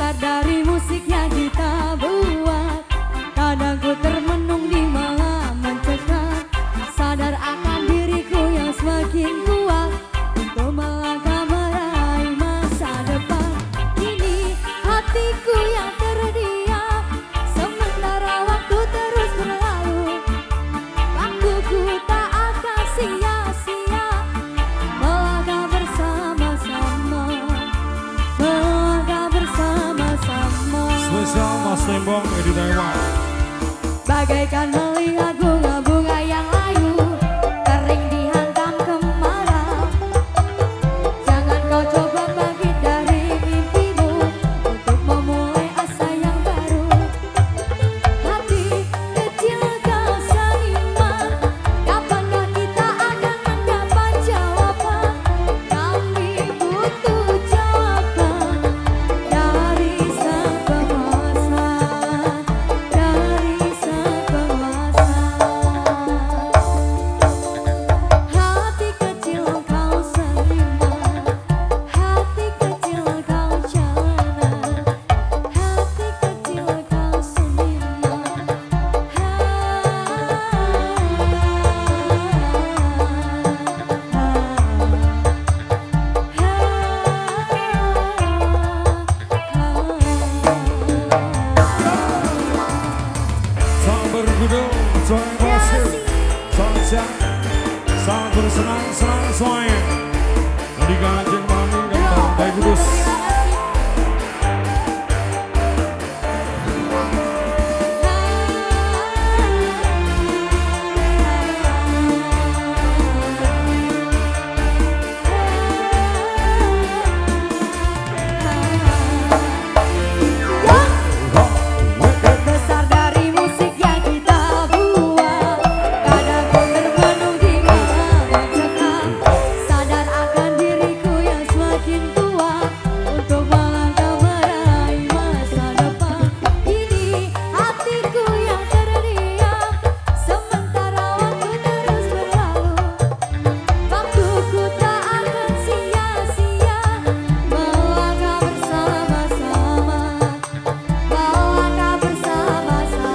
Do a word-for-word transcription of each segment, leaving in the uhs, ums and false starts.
Besar dari musik yang kita buat, kadang ku termenung di malam mencekam. Sadar akan diriku yang semakin kuat untuk melangkah meraih masa depan. Kini hatiku yang terdiam, sementara waktu terus berlalu. Waktuku tak akan sia-sia, melangkah bersama-sama, melangkah bersama-sama. Spesial Mas Tembong Edi Taiwan. Bagaikan melihat bunga-bunga yang layu kering dihantam kemarau. Jangan kau coba bangkit dari mimpimu untuk memulai asa yang baru. Hati kecil kau seniman, kapankah kita akan mendapat jawaban? Kami butuh jawaban dari sang penguasa, dari sang penguasa. Hati kecil kau seniman, hati kecil kau jalanan, hati kecil kau seniman. Sangat bergudul, soalnya positif, sangat siap, sangat bersenang-senang soalnya. Dari Kanjeng Mami dan Bang Kudus. Besar dari musik yang kita buat, kadang ku termenung di malam mencekam. Sadar akan diriku yang semakin kuat untuk melangkah meraih masa depan. Kini hatiku yang terdiam, sementara waktu terus berlalu. Waktuku tak akan sia-sia, melangkah bersama-sama, melangkah bersama-sama.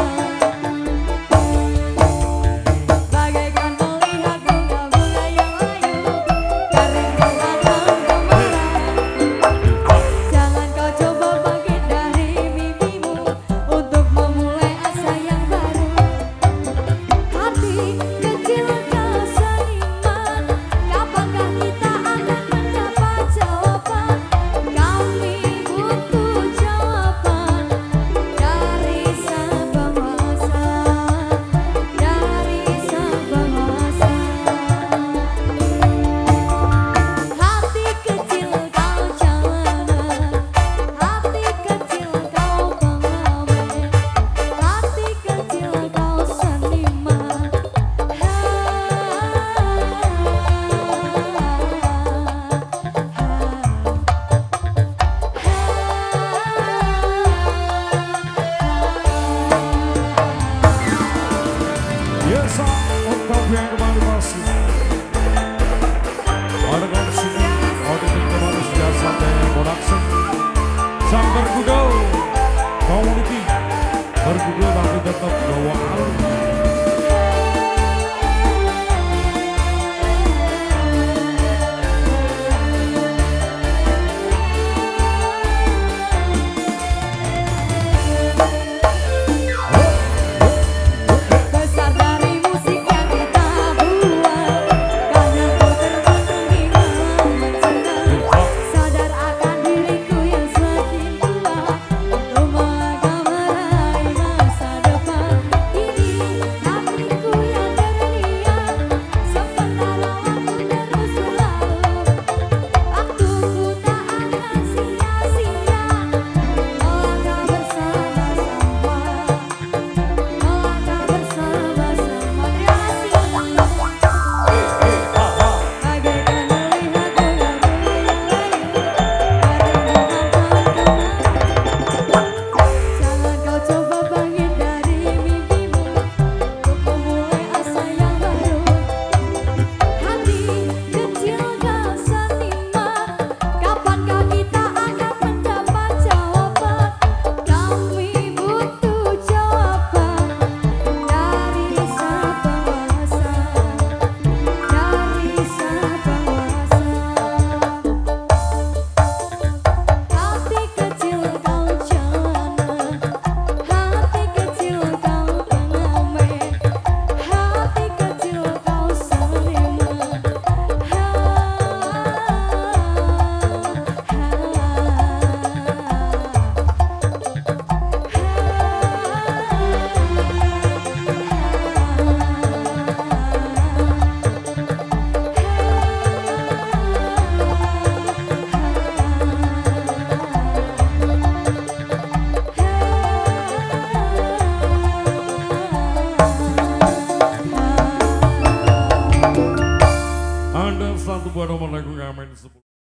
Bagaikan melihat bunga-bunga yang layu kering dihantam kemarau. Jangan kau coba bangkit dari mimpimu untuk memulai asa yang baru. Hati kecil kau seniman, kapankah kita akan mendapat jawaban? Kami butuh jawaban dari sang penguasa, dari sang penguasa. Hati kecil kau jalanan, hati kecil kau pengamen, hati kecil kau seniman. Yes, untuk yang kembali masih ada di sini, ada di kembali sejak sampai production. Sang bergudul, community bergudul tapi tetap bawa alur. Besar dari musik yang kita buat, kadang ku termenung di malam mencekam. Sadar akan diriku yang semakin kuat sepuluh.